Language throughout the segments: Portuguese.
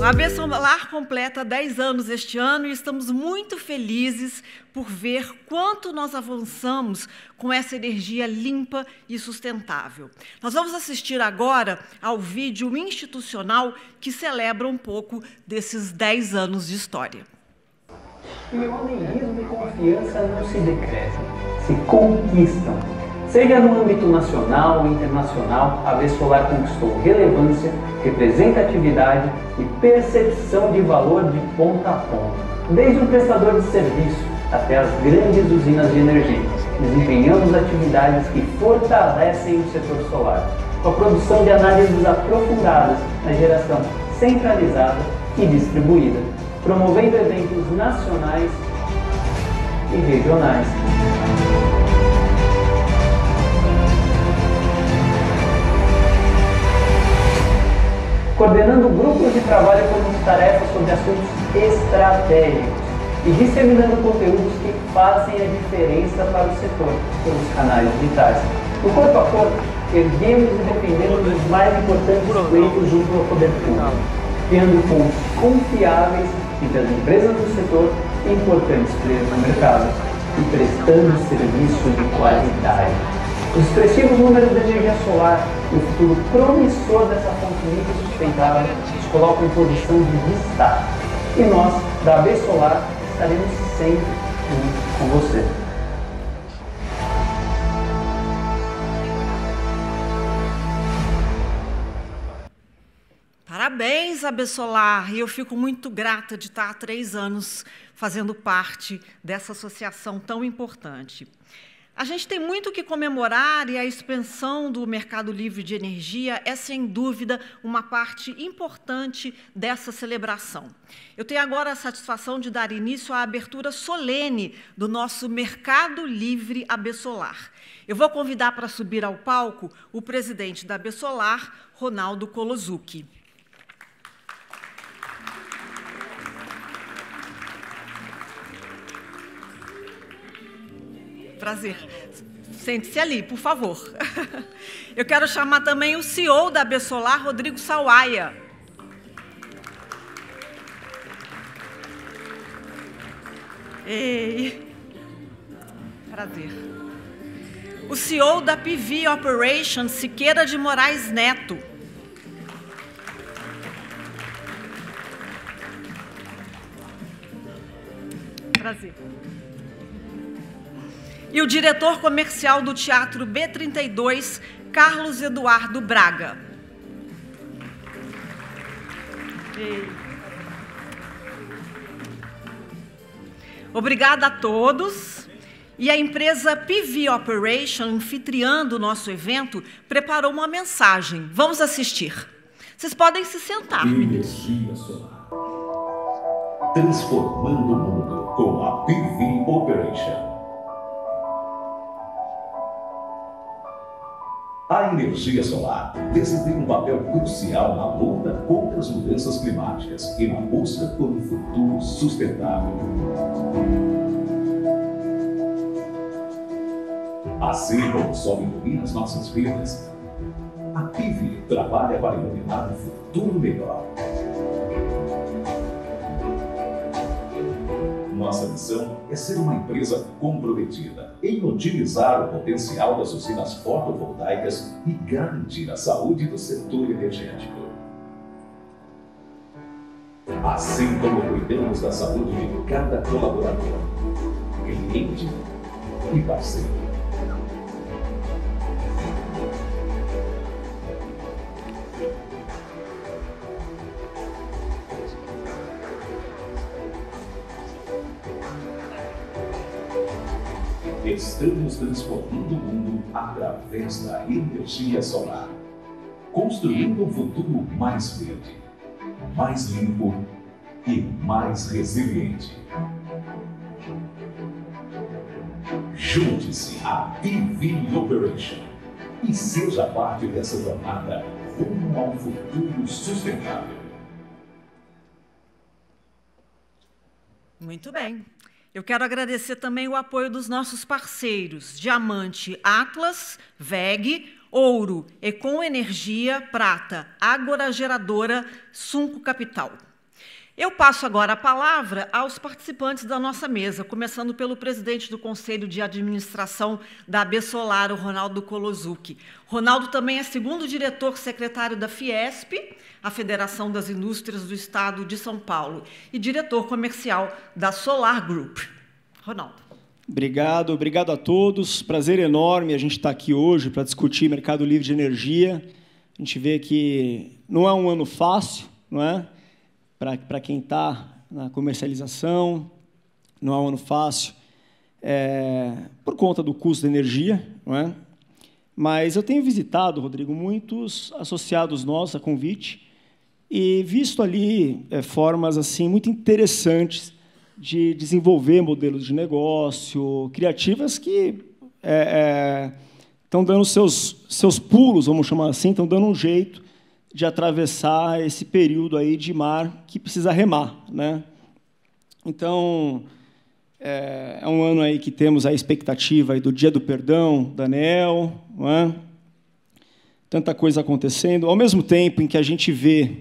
A AB Solar completa 10 anos este ano e estamos muito felizes por ver quanto nós avançamos com essa energia limpa e sustentável. Nós vamos assistir agora ao vídeo institucional que celebra um pouco desses 10 anos de história. Pioneirismo e confiança não se decretam, se conquistam. Seja no âmbito nacional ou internacional, a AB Solar conquistou relevância, representatividade e percepção de valor de ponta a ponta. Desde um prestador de serviço até as grandes usinas de energia, desempenhamos atividades que fortalecem o setor solar, com a produção de análises aprofundadas na geração centralizada e distribuída, promovendo eventos nacionais e regionais. Coordenando grupos de trabalho com tarefas sobre assuntos estratégicos e disseminando conteúdos que fazem a diferença para o setor pelos canais digitais. No corpo a corpo, erguemos e defendemos os mais importantes pleitos junto ao poder público, criando pontos confiáveis entre as empresas do setor e importantes players no mercado e prestando serviço de qualidade. Os expressivos números de energia solar e o futuro promissor dessa fonte limpa e sustentável nos colocam em posição de destaque. E nós, da AB Solar, estaremos sempre juntos com você. Parabéns, AB Solar! E eu fico muito grata de estar há 3 anos fazendo parte dessa associação tão importante. A gente tem muito que comemorar e a expansão do mercado livre de energia é, sem dúvida, uma parte importante dessa celebração. Eu tenho agora a satisfação de dar início à abertura solene do nosso Mercado Livre AB Solar. Eu vou convidar para subir ao palco o presidente da AB Solar, Ronaldo Kolosuki. Prazer. Sente-se ali, por favor. Eu quero chamar também o CEO da AB Solar, Rodrigo Sawaia. Ei. Prazer. O CEO da PV Operations, Siqueira de Moraes Neto. Prazer. E o diretor comercial do Teatro B32, Carlos Eduardo Braga. Obrigada a todos. E a empresa PV Operation, anfitriando o nosso evento, preparou uma mensagem. Vamos assistir. Vocês podem se sentar. Energia solar. Transformando o mundo com a PV Operation. A energia solar desempenha um papel crucial na luta contra as mudanças climáticas e na busca por um futuro sustentável. Assim como o sol ilumina as nossas vidas, a PV trabalha para iluminar um futuro melhor. Nossa missão é ser uma empresa comprometida em otimizar o potencial das usinas fotovoltaicas e garantir a saúde do setor energético. Assim como cuidamos da saúde de cada colaborador, cliente e parceiro. Estamos transformando o mundo através da energia solar, construindo um futuro mais verde, mais limpo e mais resiliente. Junte-se à PV Operation e seja parte dessa jornada rumo a um futuro sustentável. Muito bem. Eu quero agradecer também o apoio dos nossos parceiros, Diamante Atlas, VEG, Ouro, Econ Energia, Prata, Ágora Geradora, Sunco Capital. Eu passo agora a palavra aos participantes da nossa mesa, começando pelo presidente do Conselho de Administração da AB Solar, o Ronaldo Kolosuke. Ronaldo também é segundo diretor-secretário da Fiesp, a Federação das Indústrias do Estado de São Paulo, e diretor comercial da Solar Group. Ronaldo. Obrigado a todos. Prazer enorme a gente estar aqui hoje para discutir mercado livre de energia. A gente vê que não é um ano fácil, não é? Para quem está na comercialização, não é um ano fácil, por conta do custo da energia, não é? Mas eu tenho visitado, Rodrigo, muitos associados nossos a convite e visto ali formas assim muito interessantes de desenvolver modelos de negócio, criativas que estão dando seus pulos, vamos chamar assim, estão dando um jeito de atravessar esse período aí de mar que precisa remar, né? Então, é um ano aí que temos a expectativa aí do Dia do Perdão, da ANEEL, não é? Tanta coisa acontecendo, ao mesmo tempo em que a gente vê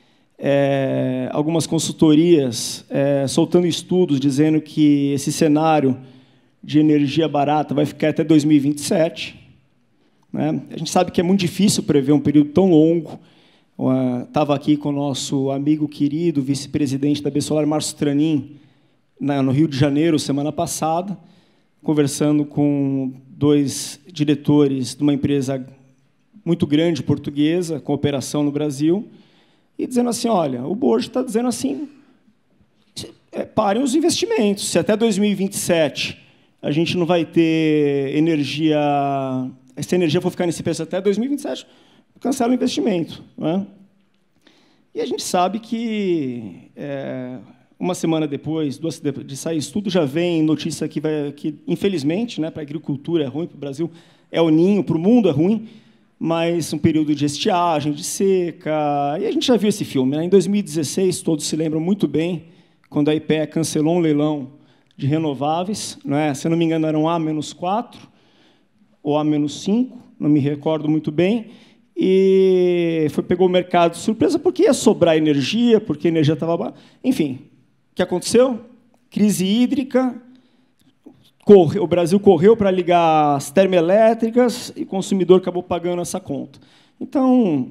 algumas consultorias soltando estudos dizendo que esse cenário de energia barata vai ficar até 2027, né? A gente sabe que é muito difícil prever um período tão longo. Estava aqui com o nosso amigo querido, vice-presidente da AB Solar, Márcio Tranin, no Rio de Janeiro, semana passada, conversando com 2 diretores de uma empresa muito grande portuguesa, com operação no Brasil, e dizendo assim, olha, o Borges está dizendo assim, parem os investimentos, se até 2027 a gente não vai ter energia, se a energia for ficar nesse preço até 2027, cancela o investimento, não é? E a gente sabe que, uma semana depois, 2 de sair estudo, já vem notícia que, infelizmente, né, para a agricultura é ruim, para o Brasil é o ninho, para o mundo é ruim, mas um período de estiagem, de seca, e a gente já viu esse filme, né? Em 2016, todos se lembram muito bem, quando a IPEA cancelou um leilão de renováveis, não é? Se não me engano, eram A-4 ou A-5, não me recordo muito bem, e pegou o mercado de surpresa porque ia sobrar energia, porque a energia estava baixa. Enfim, o que aconteceu? Crise hídrica, o Brasil correu para ligar as termoelétricas e o consumidor acabou pagando essa conta. Então,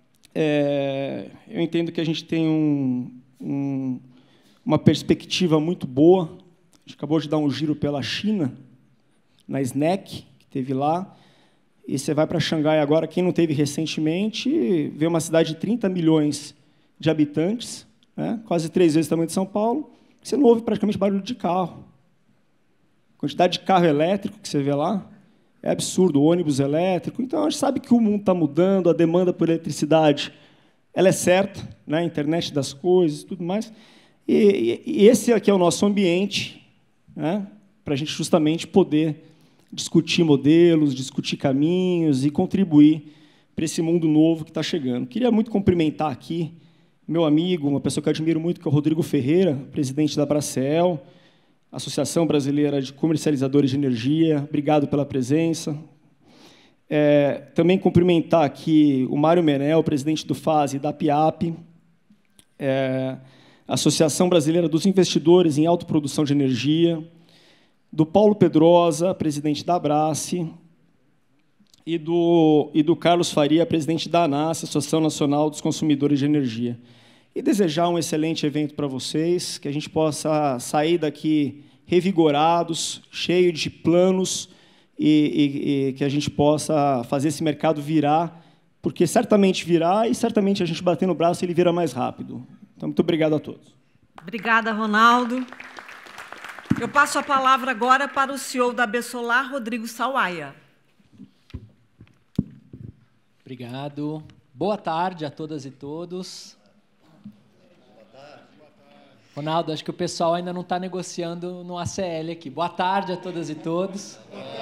eu entendo que a gente tem uma perspectiva muito boa. A gente acabou de dar um giro pela China, na SNEC, que teve lá. E você vai para Xangai agora, quem não teve recentemente, vê uma cidade de 30 milhões de habitantes, né, quase 3 vezes o tamanho de São Paulo, você não ouve praticamente barulho de carro. A quantidade de carro elétrico que você vê lá é absurdo, ônibus elétrico. Então, a gente sabe que o mundo está mudando, a demanda por eletricidade ela é certa, né, a internet das coisas e tudo mais. E esse aqui é o nosso ambiente, né, para a gente justamente poder discutir modelos, discutir caminhos e contribuir para esse mundo novo que está chegando. Queria muito cumprimentar aqui meu amigo, uma pessoa que eu admiro muito, que é o Rodrigo Ferreira, presidente da Bracel, Associação Brasileira de Comercializadores de Energia. Obrigado pela presença. Também cumprimentar aqui o Mário Menel, presidente do FASE e da PIAP, Associação Brasileira dos Investidores em Autoprodução de Energia, do Paulo Pedrosa, presidente da Abrace, e do Carlos Faria, presidente da ANAS, Associação Nacional dos Consumidores de Energia. E desejar um excelente evento para vocês, que a gente possa sair daqui revigorados, cheio de planos, e que a gente possa fazer esse mercado virar, porque certamente virá, e certamente a gente bater no braço ele vira mais rápido. Então, muito obrigado a todos. Obrigada, Ronaldo. Eu passo a palavra agora para o CEO da AB Solar, Rodrigo Sawaia. Obrigado. Boa tarde a todas e todos. Ronaldo, acho que o pessoal ainda não está negociando no ACL aqui. Boa tarde a todas e todos.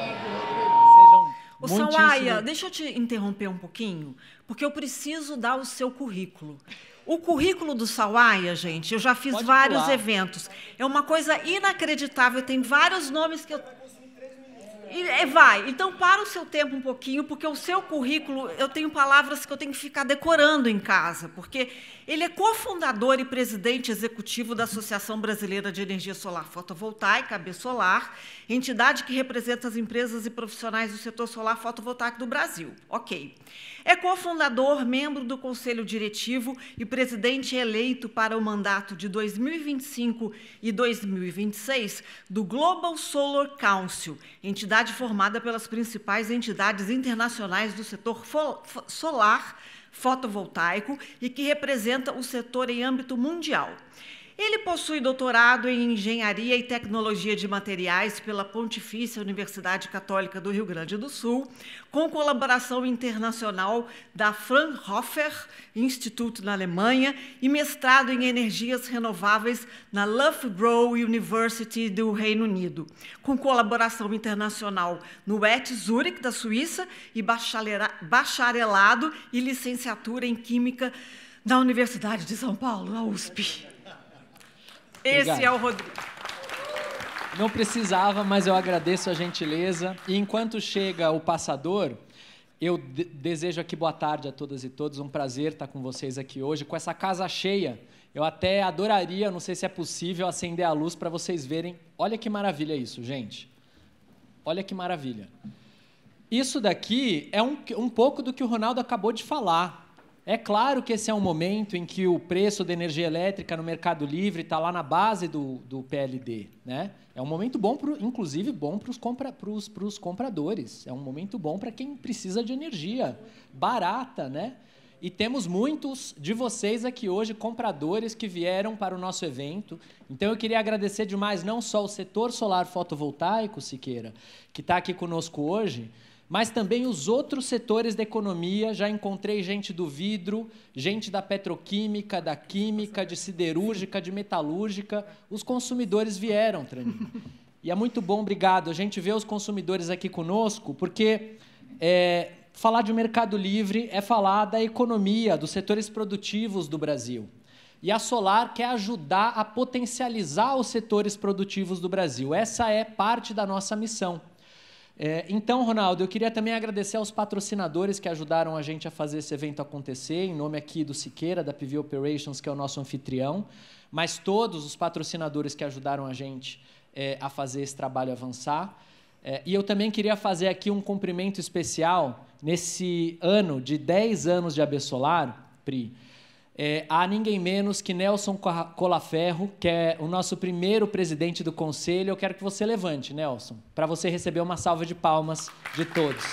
Ô, Sawaia, deixa eu te interromper um pouquinho, porque eu preciso dar o seu currículo. O currículo do Sawaia, gente, eu já fiz vários eventos. É uma coisa inacreditável, tem vários nomes que eu... Vai. Então, para o seu tempo um pouquinho, porque o seu currículo, eu tenho palavras que eu tenho que ficar decorando em casa, porque ele é cofundador e presidente executivo da Associação Brasileira de Energia Solar Fotovoltaica, ABSolar, entidade que representa as empresas e profissionais do setor solar fotovoltaico do Brasil. Ok. É cofundador, membro do Conselho Diretivo e presidente eleito para o mandato de 2025 e 2026 do Global Solar Council, entidade formada pelas principais entidades internacionais do setor solar fotovoltaico e que representa o setor em âmbito mundial. Ele possui doutorado em Engenharia e Tecnologia de Materiais pela Pontifícia Universidade Católica do Rio Grande do Sul, com colaboração internacional da Fraunhofer Institute na Alemanha e mestrado em Energias Renováveis na Loughborough University do Reino Unido, com colaboração internacional no ETH Zurich, da Suíça, e bacharelado e licenciatura em Química da Universidade de São Paulo, na USP. Esse é o Rodrigo. Não precisava, mas eu agradeço a gentileza. E enquanto chega o passador, eu desejo aqui boa tarde a todas e todos. Um prazer estar com vocês aqui hoje. Com essa casa cheia, eu até adoraria, não sei se é possível, acender a luz para vocês verem. Olha que maravilha isso, gente. Olha que maravilha. Isso daqui é um pouco do que o Ronaldo acabou de falar. É claro que esse é um momento em que o preço da energia elétrica no mercado livre está lá na base do PLD, né? É um momento bom, inclusive bom para os compradores. É um momento bom para quem precisa de energia barata, né? E temos muitos de vocês aqui hoje, compradores, que vieram para o nosso evento. Então, eu queria agradecer demais não só o setor solar fotovoltaico, Siqueira, que está aqui conosco hoje, mas também os outros setores da economia. Já encontrei gente do vidro, gente da petroquímica, da química, de siderúrgica, de metalúrgica. Os consumidores vieram, Trani. E é muito bom, obrigado. A gente vê os consumidores aqui conosco, porque falar de mercado livre é falar da economia, dos setores produtivos do Brasil. E a Solar quer ajudar a potencializar os setores produtivos do Brasil. Essa é parte da nossa missão. Então, Ronaldo, eu queria também agradecer aos patrocinadores que ajudaram a gente a fazer esse evento acontecer, em nome aqui do Siqueira, da PV Operations, que é o nosso anfitrião, mas todos os patrocinadores que ajudaram a gente a fazer esse trabalho avançar. E eu também queria fazer aqui um cumprimento especial nesse ano de 10 anos de ABSolar, Pri. Há ninguém menos que Nelson Colaferro, que é o nosso primeiro presidente do conselho. Eu quero que você levante, Nelson, para você receber uma salva de palmas de todos.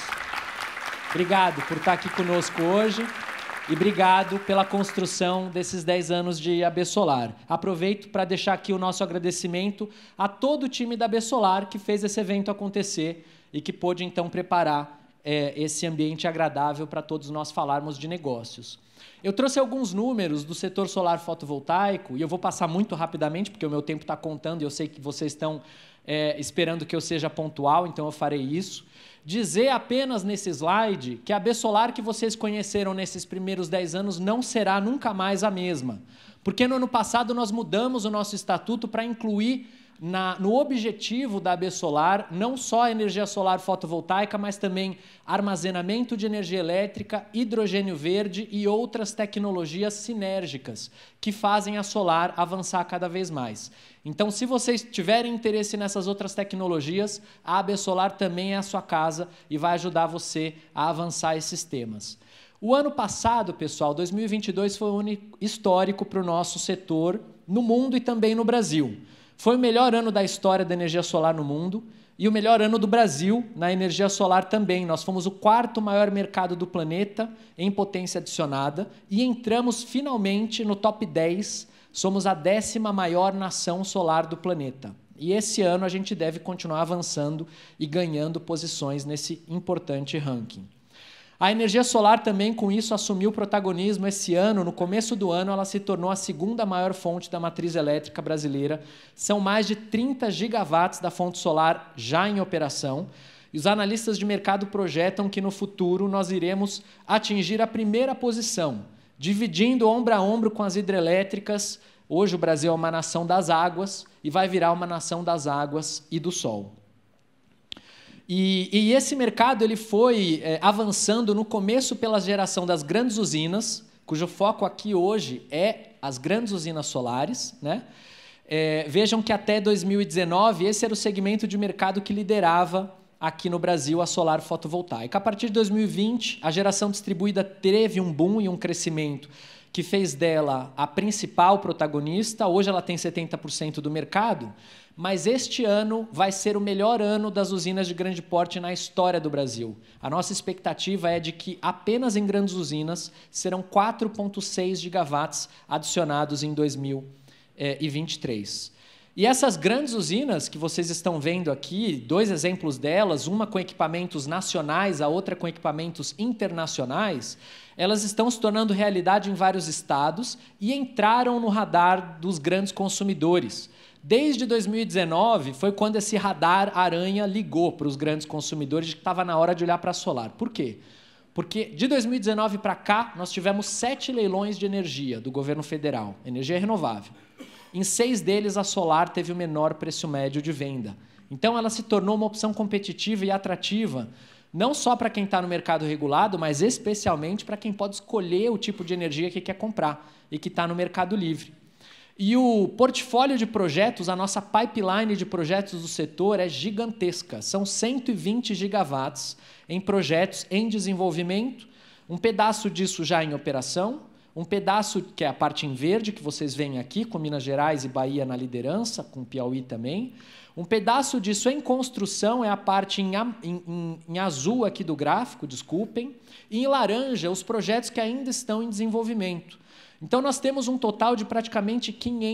Obrigado por estar aqui conosco hoje e obrigado pela construção desses 10 anos de ABSolar. Aproveito para deixar aqui o nosso agradecimento a todo o time da ABSolar que fez esse evento acontecer e que pôde, então, preparar esse ambiente agradável para todos nós falarmos de negócios. Eu trouxe alguns números do setor solar fotovoltaico e eu vou passar muito rapidamente, porque o meu tempo está contando e eu sei que vocês estão esperando que eu seja pontual, então eu farei isso. Dizer apenas nesse slide que a ABSolar que vocês conheceram nesses primeiros 10 anos não será nunca mais a mesma, porque no ano passado nós mudamos o nosso estatuto para incluir no objetivo da ABSolar não só a energia solar fotovoltaica, mas também armazenamento de energia elétrica, hidrogênio verde e outras tecnologias sinérgicas que fazem a Solar avançar cada vez mais. Então, se vocês tiverem interesse nessas outras tecnologias, a ABSolar também é a sua casa e vai ajudar você a avançar esses temas. O ano passado, pessoal, 2022, foi um ano histórico para o nosso setor no mundo e também no Brasil. Foi o melhor ano da história da energia solar no mundo e o melhor ano do Brasil na energia solar também. Nós fomos o 4º maior mercado do planeta em potência adicionada e entramos finalmente no top 10. Somos a 10ª maior nação solar do planeta. E esse ano a gente deve continuar avançando e ganhando posições nesse importante ranking. A energia solar também, com isso, assumiu protagonismo esse ano. No começo do ano, ela se tornou a 2ª maior fonte da matriz elétrica brasileira. São mais de 30 gigawatts da fonte solar já em operação. E os analistas de mercado projetam que no futuro nós iremos atingir a 1ª posição, dividindo ombro a ombro com as hidrelétricas. Hoje o Brasil é uma nação das águas e vai virar uma nação das águas e do sol. E esse mercado ele foi avançando no começo pela geração das grandes usinas, cujo foco aqui hoje é as grandes usinas solares, né? Vejam que até 2019 esse era o segmento de mercado que liderava aqui no Brasil a solar fotovoltaica. A partir de 2020, a geração distribuída teve um boom e um crescimento que fez dela a principal protagonista. Hoje ela tem 70% do mercado, mas este ano vai ser o melhor ano das usinas de grande porte na história do Brasil. A nossa expectativa é de que apenas em grandes usinas serão 4,6 gigawatts adicionados em 2023. E essas grandes usinas que vocês estão vendo aqui, 2 exemplos delas, uma com equipamentos nacionais, a outra com equipamentos internacionais, elas estão se tornando realidade em vários estados e entraram no radar dos grandes consumidores. Desde 2019 foi quando esse radar aranha ligou para os grandes consumidores de que estava na hora de olhar para a solar. Por quê? Porque de 2019 para cá nós tivemos 7 leilões de energia do governo federal, energia renovável. Em 6 deles, a solar teve o menor preço médio de venda. Então, ela se tornou uma opção competitiva e atrativa, não só para quem está no mercado regulado, mas especialmente para quem pode escolher o tipo de energia que quer comprar e que está no mercado livre. E o portfólio de projetos, a nossa pipeline de projetos do setor é gigantesca. São 120 gigawatts em projetos em desenvolvimento, um pedaço disso já em operação, um pedaço que é a parte em verde, que vocês veem aqui, com Minas Gerais e Bahia na liderança, com Piauí também. Um pedaço disso em construção é a parte em azul aqui do gráfico, desculpem. E em laranja, os projetos que ainda estão em desenvolvimento. Então, nós temos um total de praticamente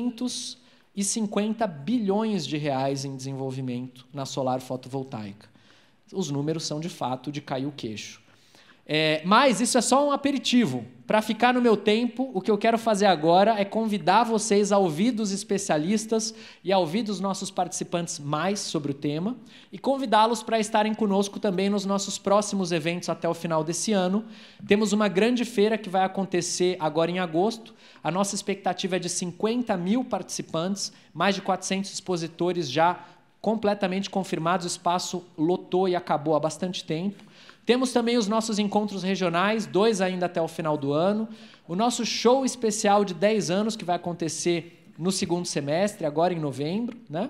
550 bilhões de reais em desenvolvimento na solar fotovoltaica. Os números são, de fato, de cair o queixo. Mas isso é só um aperitivo. Para ficar no meu tempo, o que eu quero fazer agora é convidar vocês a ouvir dos especialistas e a ouvir dos nossos participantes mais sobre o tema e convidá-los para estarem conosco também nos nossos próximos eventos até o final desse ano. Temos uma grande feira que vai acontecer agora em agosto. A nossa expectativa é de 50 mil participantes, mais de 400 expositores já completamente confirmados. O espaço lotou e acabou há bastante tempo. Temos também os nossos encontros regionais, 2 ainda até o final do ano. O nosso show especial de 10 anos, que vai acontecer no 2º semestre, agora em novembro, né?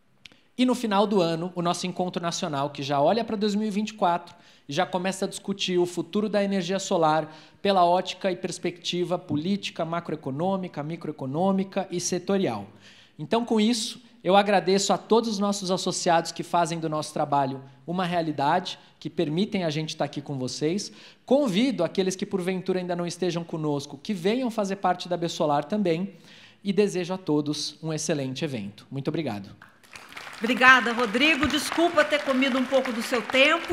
E no final do ano, o nosso encontro nacional, que já olha para 2024 e já começa a discutir o futuro da energia solar pela ótica e perspectiva política, macroeconômica, microeconômica e setorial. Então, com isso, eu agradeço a todos os nossos associados que fazem do nosso trabalho uma realidade, que permitem a gente estar aqui com vocês. Convido aqueles que, porventura, ainda não estejam conosco, que venham fazer parte da Besolar também, e desejo a todos um excelente evento. Muito obrigado. Obrigada, Rodrigo. Desculpa ter comido um pouco do seu tempo.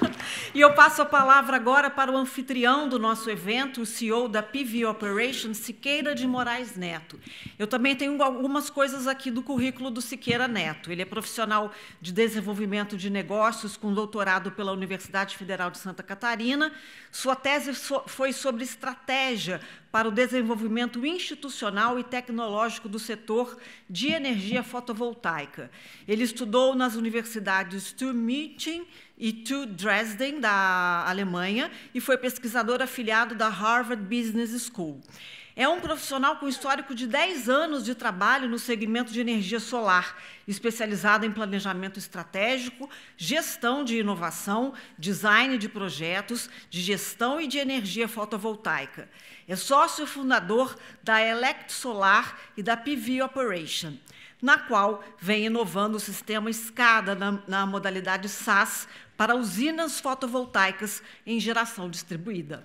E eu passo a palavra agora para o anfitrião do nosso evento, o CEO da PV Operations, Siqueira de Moraes Neto. Eu também tenho algumas coisas aqui do currículo do Siqueira Neto. Ele é profissional de desenvolvimento de negócios com doutorado pela Universidade Federal de Santa Catarina. Sua tese foi sobre estratégia para o desenvolvimento institucional e tecnológico do setor de energia fotovoltaica. Ele estudou nas universidades TU München e TU Dresden, da Alemanha, e foi pesquisador afiliado da Harvard Business School. É um profissional com histórico de 10 anos de trabalho no segmento de energia solar, especializado em planejamento estratégico, gestão de inovação, design de projetos, de gestão e de energia fotovoltaica. É sócio fundador da Elect Solar e da PV Operation, na qual vem inovando o sistema SCADA na modalidade SaaS para usinas fotovoltaicas em geração distribuída.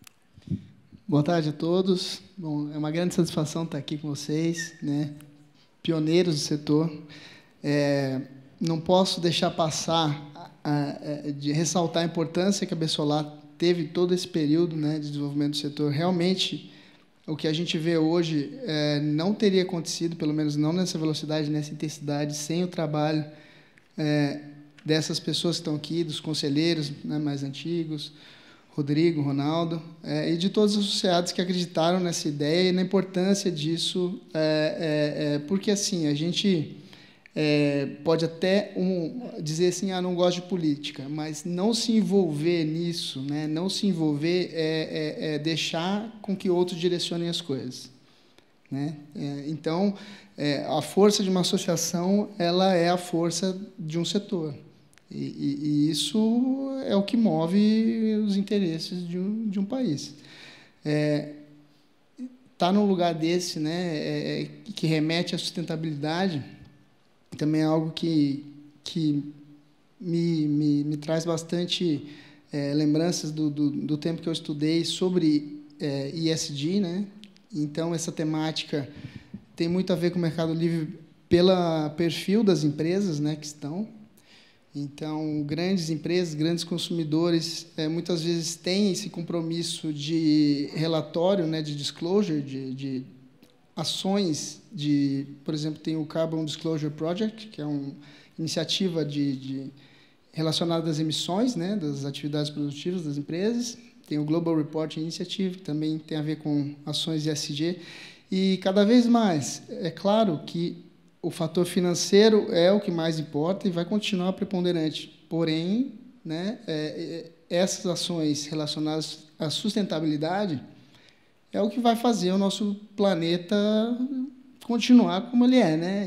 Boa tarde a todos. Bom, é uma grande satisfação estar aqui com vocês, né? Pioneiros do setor. Não posso deixar passar de ressaltar a importância que a Besolar teve todo esse período, né, de desenvolvimento do setor. Realmente, o que a gente vê hoje não teria acontecido, pelo menos não nessa velocidade, nessa intensidade, sem o trabalho dessas pessoas que estão aqui, dos conselheiros, né, mais antigos, Rodrigo, Ronaldo, e de todos os associados que acreditaram nessa ideia e na importância disso, porque assim a gente pode até dizer assim, não gosto de política, mas não se envolver nisso, né? Não se envolver é deixar com que outros direcionem as coisas, né? Então, a força de uma associação, ela é a força de um setor, e isso é o que move os interesses de um país. Tá num lugar desse, né? Que remete à sustentabilidade, também é algo que me traz bastante lembranças do tempo que eu estudei sobre ESG, né? Então, essa temática tem muito a ver com o Mercado Livre pelo perfil das empresas, né, que estão. Então, grandes empresas, grandes consumidores, muitas vezes têm esse compromisso de relatório, né, de disclosure, de ações por exemplo, tem o Carbon Disclosure Project, que é uma iniciativa relacionada às emissões, né, das atividades produtivas das empresas. Tem o Global Reporting Initiative, que também tem a ver com ações ESG. E, cada vez mais, é claro que o fator financeiro é o que mais importa e vai continuar preponderante. Porém, né, essas ações relacionadas à sustentabilidade é o que vai fazer o nosso planeta continuar como ele é, né?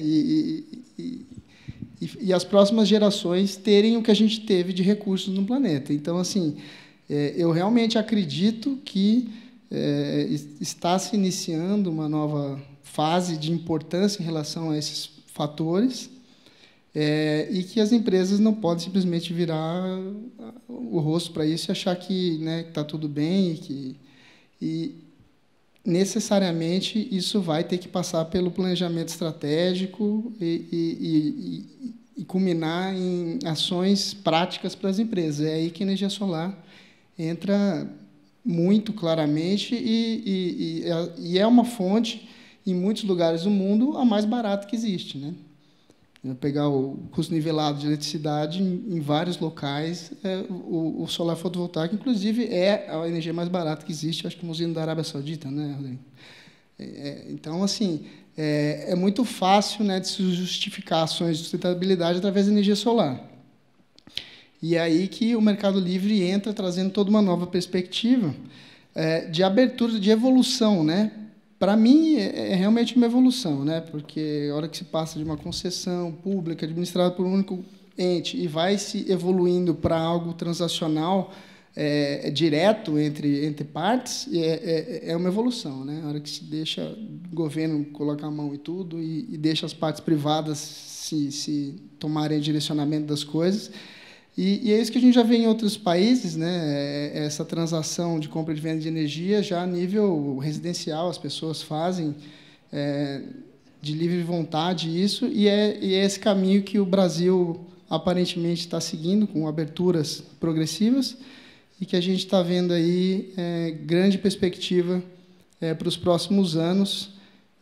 E as próximas gerações terem o que a gente teve de recursos no planeta. Então, assim, eu realmente acredito que está se iniciando uma nova fase de importância em relação a esses fatores, e que as empresas não podem simplesmente virar o rosto para isso e achar que, né, está tudo bem e necessariamente isso vai ter que passar pelo planejamento estratégico e culminar em ações práticas para as empresas. É aí que a energia solar entra muito claramente e é uma fonte, em muitos lugares do mundo, a mais barata que existe, né? Pegar o custo nivelado de eletricidade em vários locais, o solar fotovoltaico, inclusive, é a energia mais barata que existe, acho que uma usina da Arábia Saudita, né, Rodrigo? Então, assim, é muito fácil, né, de se justificar ações de sustentabilidade através da energia solar. E é aí que o Mercado Livre entra trazendo toda uma nova perspectiva de abertura, de evolução, né? Para mim, é realmente uma evolução, né? Porque a hora que se passa de uma concessão pública administrada por um único ente e vai se evoluindo para algo transacional direto entre partes, é uma evolução, né? A hora que se deixa o governo colocar a mão em tudo e deixa as partes privadas se tomarem direcionamento das coisas. E é isso que a gente já vê em outros países, né? Essa transação de compra e de venda de energia já a nível residencial, as pessoas fazem de livre vontade isso, e é esse caminho que o Brasil aparentemente está seguindo, com aberturas progressivas, e que a gente está vendo aí grande perspectiva para os próximos anos.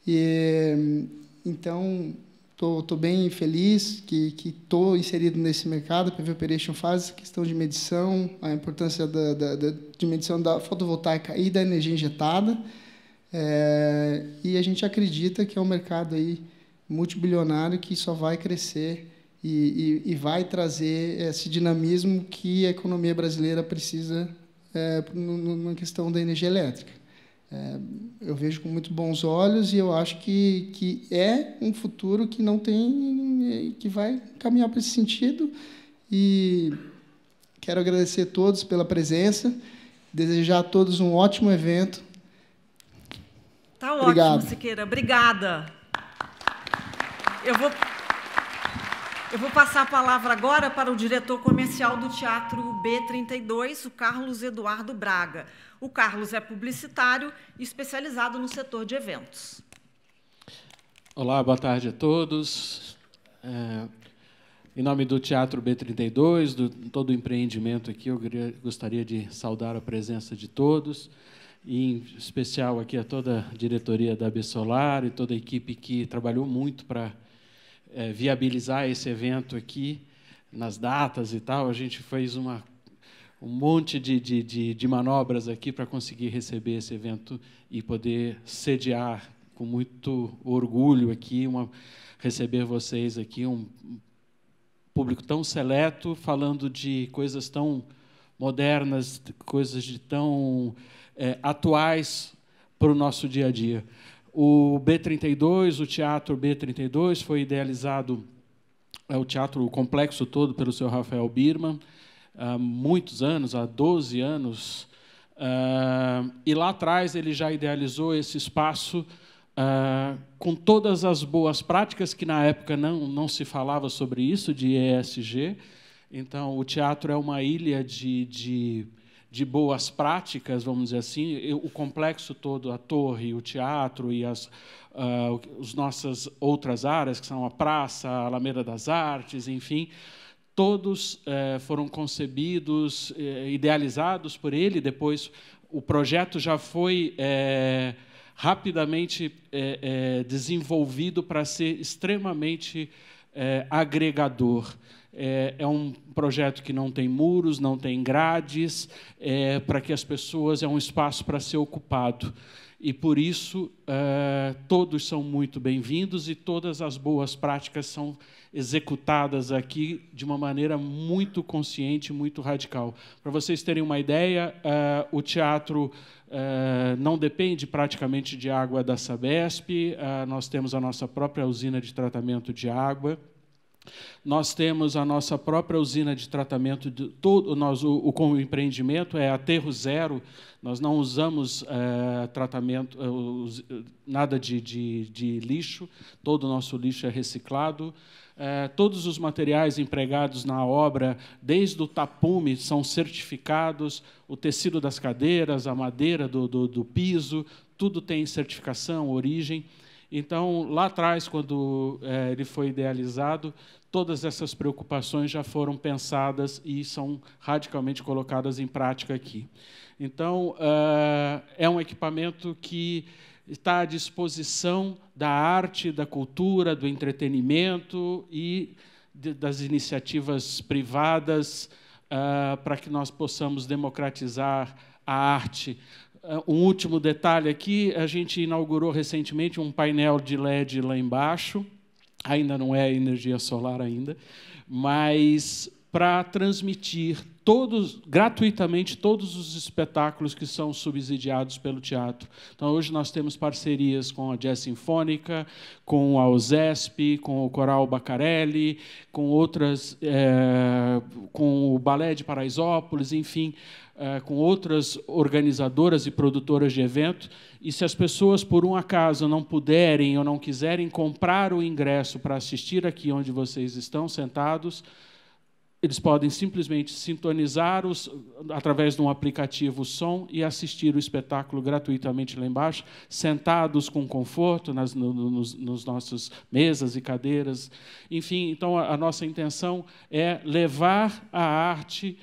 Então, estou bem feliz que estou inserido nesse mercado. A PV Operation faz essa questão de medição, a importância de medição da fotovoltaica e da energia injetada, e a gente acredita que é um mercado aí multibilionário que só vai crescer e vai trazer esse dinamismo que a economia brasileira precisa na questão da energia elétrica. Eu vejo com muito bons olhos e eu acho que é um futuro que não tem, que vai caminhar para esse sentido. E quero agradecer a todos pela presença, desejar a todos um ótimo evento. Tá ótimo, Siqueira. Obrigada. Eu vou passar a palavra agora para o diretor comercial do Teatro B32, o Carlos Eduardo Braga. O Carlos é publicitário e especializado no setor de eventos. Olá, boa tarde a todos. Em nome do Teatro B32, todo o empreendimento aqui, eu gostaria de saudar a presença de todos, e em especial aqui a toda a diretoria da Absolar e toda a equipe que trabalhou muito para viabilizar esse evento aqui, nas datas e tal. A gente fez um monte de manobras aqui para conseguir receber esse evento e poder sediar com muito orgulho aqui, receber vocês aqui, um público tão seleto, falando de coisas tão modernas, coisas de tão atuais para o nosso dia a dia. O B32, o Teatro B32, foi idealizado, o teatro, o complexo todo, pelo Sr. Rafael Birman, há muitos anos, há 12 anos, e lá atrás ele já idealizou esse espaço com todas as boas práticas, que na época não se falava sobre isso, de ESG. Então, o teatro é uma ilha de boas práticas, vamos dizer assim. O complexo todo, a torre, o teatro e as nossas outras áreas, que são a praça, a Alameda das Artes, enfim, todos foram concebidos, idealizados por ele. Depois, o projeto já foi rapidamente desenvolvido para ser extremamente agregador. É um projeto que não tem muros, não tem grades, para que as pessoas... É um espaço para ser ocupado. E, por isso, todos são muito bem-vindos e todas as boas práticas são executadas aqui de uma maneira muito consciente, muito radical. Para vocês terem uma ideia, o teatro não depende praticamente de água da Sabesp, nós temos a nossa própria usina de tratamento de água, nós temos a nossa própria usina de tratamento de todo o empreendimento é aterro zero. Nós não usamos tratamento, nada de lixo. Todo o nosso lixo é reciclado. Todos os materiais empregados na obra, desde o tapume, são certificados. O tecido das cadeiras, a madeira do piso, tudo tem certificação, origem. Então, lá atrás, quando ele foi idealizado, todas essas preocupações já foram pensadas e são radicalmente colocadas em prática aqui. Então, é um equipamento que está à disposição da arte, da cultura, do entretenimento e das iniciativas privadas para que nós possamos democratizar a arte. Um último detalhe aqui, a gente inaugurou recentemente um painel de LED lá embaixo, ainda não é energia solar ainda, mas para transmitir gratuitamente todos os espetáculos que são subsidiados pelo teatro. Então, hoje nós temos parcerias com a Jazz Sinfônica, com a USESP, com o Coral Bacarelli, com outras, com o Balé de Paraisópolis, enfim, com outras organizadoras e produtoras de evento. E se as pessoas, por um acaso, não puderem ou não quiserem comprar o ingresso para assistir aqui onde vocês estão sentados, eles podem simplesmente sintonizar através de um aplicativo o som e assistir o espetáculo gratuitamente lá embaixo, sentados com conforto nos nossos mesas e cadeiras. Enfim, então a nossa intenção é levar a arte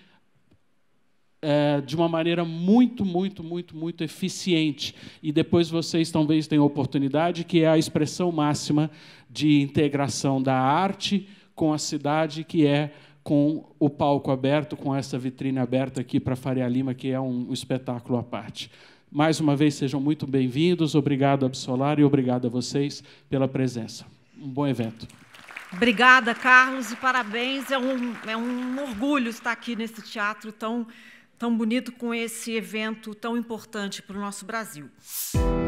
de uma maneira muito eficiente. E depois vocês talvez tenham oportunidade, que é a expressão máxima de integração da arte com a cidade, que é com o palco aberto, com essa vitrine aberta aqui para Faria Lima, que é um espetáculo à parte. Mais uma vez, sejam muito bem-vindos. Obrigado, Absolar, e obrigado a vocês pela presença. Um bom evento. Obrigada, Carlos, e parabéns. É um orgulho estar aqui nesse teatro tão bonito, com esse evento tão importante para o nosso Brasil.